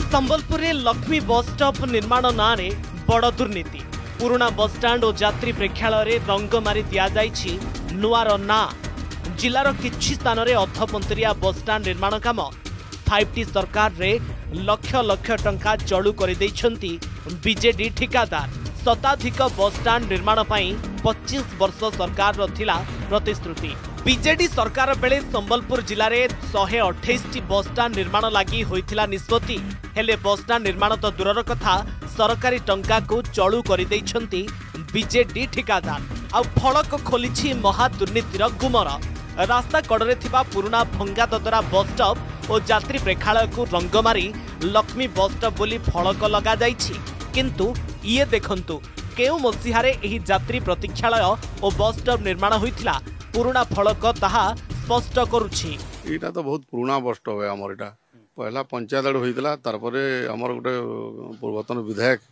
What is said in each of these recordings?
संबलपुर में Lakshmi bus stop निर्माण ना रे बड़ दुर्नीति। पुराना बस स्टाण्ड और यात्री प्रेक्षालय रंग मारी दि जाइछि नुआर ना। जिलार किछि स्थान रे अधपंतरिया बस स्टाण्ड निर्माण काम 5T सरकार रे लक्ष लक्ष टंका चलू कर दैछंती बीजेडी ठिकादार। शताधिक बस स्टाण्ड निर्माण पई 25 वर्ष सरकार रो थिला प्रतिश्रुति। बीजेडी सरकार बेले संबलपुर जिले में 128 बस स्टाण्ड निर्माण लगी होइथिला निष्पत्ति। हेले बस स्टाण्ड निर्माण तो दूरर कथा सरकारी टंका को चलू कर दैछंती बीजेडी ठिकादार। आ फलक खोलिछि महा दुर्नीतिर गुमर। रास्ता कड़े थिबा पुराना भंगा ददरा बस स्टॉप और यात्री प्रेक्षालय को रंग मारी लक्ष्मी बस स्टॉप बोली फलक लगा जाइछि। किंतु ये देखंतु केउ मसीहारे एही यात्री प्रतीक्षालय और बस स्टॉप निर्माण होइथिला पुराना फलक ताहा स्पष्ट करुछि। एटा तो बहुत पुराना बस स्टॉप है हमर। एटा पहला पंचायत आड़ होइतिला, तारपरे हमर गोटे पूर्वतन विधायक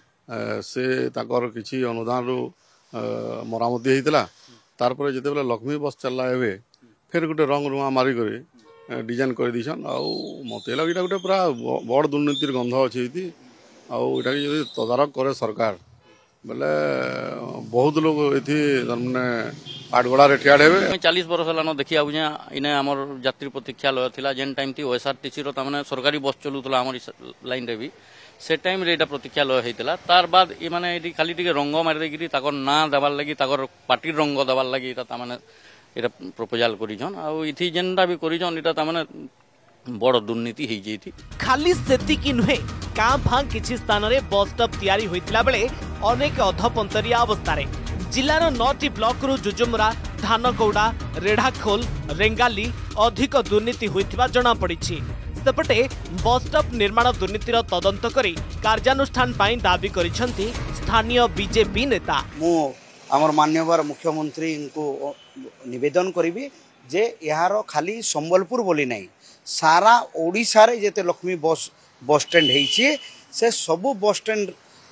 से ताकर किछि अनुदान रो मरामती होइतिला। तारपरे जते बेला लक्ष्मी बस चलला एबे फिर गोटे रंग रुआ मारी करे डिजाइन कर दिछन। आ मते लागिटा गोटे पूरा बड़ दुर्नीतिर गंध अछि इति। आ एटा जदि तदारक करे सरकार बोले बहुत लोग एथि माने आठगड़ा रे ठिया हेबे। 40 वर्ष लानो देखि आबुजा इने हमर यात्री प्रतीक्षालय थिला जेन टाइम थी ओएसआरटीसी रो तामाने सरकारी बस चलुतला हमर लाइन रे भी से टाइम रे एटा प्रतीक्षालय हेतिला। तार बाद ए माने एटी खाली टिके रंग मारि देगिरी ताकर ना देबार लागि ताकर पार्टी रंग देबार लागि एटा तामाने एटा प्रपोजल करिजन। आ इथि जेनटा भी करिजन एटा तामाने बड़ दुर्नीति हो जाती। खाली सेतिकी नुहे कां भां किछि स्थान रे बस स्टॉप तैयारी होइतिला बेले अनेक अधपंतरिया अवस्था रे जिलार 9टी ब्लॉक रु जुजुमरा धानकौड़ा रेढ़ाखोल रेंगाली अधिक दुर्नीति होइतिबा जणा पड़िछि। सेपटे बस स्टॉप निर्माण दुर्नीतिर तदंत करी कार्यानुष्ठान पाई दाबी करिसंती स्थानीय बीजेपी नेता। मु हमर माननीय मुख्यमंत्री इनको निवेदन करिबी जे यार खाली संबलपुर बोली नहीं सारा ओडिशा रे जेते लक्ष्मी बस स्टैंड है से सबू बस स्टैंड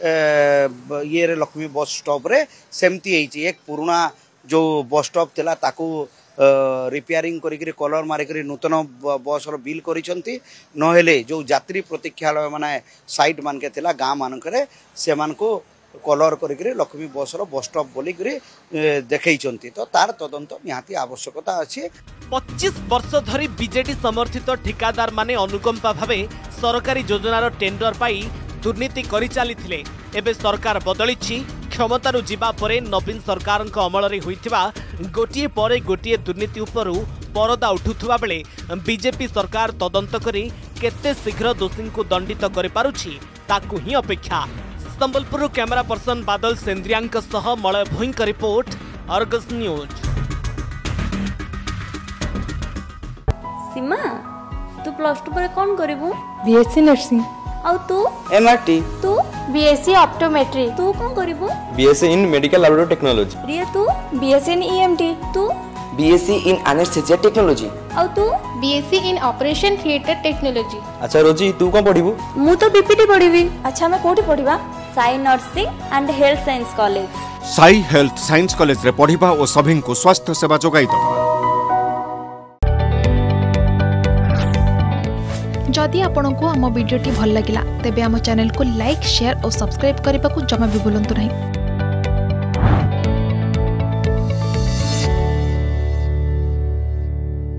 ये रे लक्ष्मी बस स्टॉप रे सेमती है। एक पुराना जो बस स्टॉप थिला ताकू रिपेयरिंग करी कलर मारिक नूतन बस रो बिल करिसंती। नहेले जो यात्री प्रतीक्षालय माने साइट मान के थिला गाँ मानक से मान को कलर करी लक्ष्मी बस स्टॉप बोली देखई तो तार तदंत निहाती आवश्यकता अच्छी। 25 वर्ष धरी बीजेडी समर्थित ठिकादार माने अनुकंपा भावे सरकारी योजनार टेंडर पाई दुर्नीति करि चलीथिले। एबे सरकार बदलिछि। क्षमतारु जीवा परे नवीन सरकारक अमल रे होइथिबा गोटिए परे गोटिए दुर्नीति उपरु परदा उठुथुवा बेले बीजेपी सरकार तदंत करी केते शीघ्र दोषी को दंडित करि पारुछि ताकू ही अपेक्षा। संबलपुर कैमरा पर्सन बादल सेंद्रियांक सह मलय भोईं का रिपोर्ट, अर्गस न्यूज। सीमा तू +2 पर कौन करिवु? BSc nursing. और तू? एमआरटी। तू? BSc optometry. तू कौन करिवु? BSc in medical laboratory technology. Riya तू? BSc in EMT. तू? BSc in anaesthesia technology. और तू? BSc in operation theatre technology. अच्छा रोजी तू कौन पढ़िबु? मु तो बीपीटी पढ़िबी। अच्छा मैं कोठी पढ़िबा? Sai nursing and health science college. Sai health science college रे पढ़िबा और सभी को स्वास्थ्य सेवा जोगाई दबा। जदि आपंक आम भिडी भल लगा तेब आम चैनल को लाइक शेयर और सब्सक्राइब करने को जमा भी भूलु नहीं।